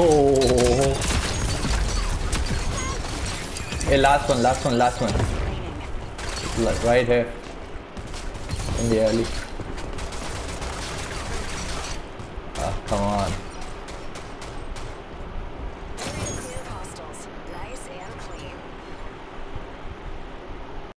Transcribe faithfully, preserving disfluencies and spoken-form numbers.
Oh. Hey, last one, last one, last one. Like right here. In the alley. Ah, come on.